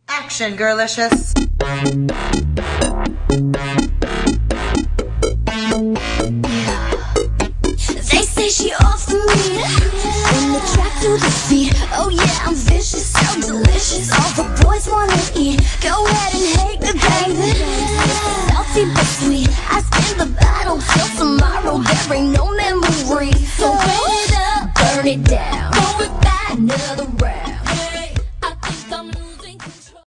Action, girlicious. They say she off the meat when the track to the beat. Oh yeah, I'm vicious, so delicious. All the boys wanna eat. Go ahead and hate me, baby. Salty but sweet. I spin the bottle till tomorrow. There ain't no memory. So burn it up, burn it down. Go with that another round.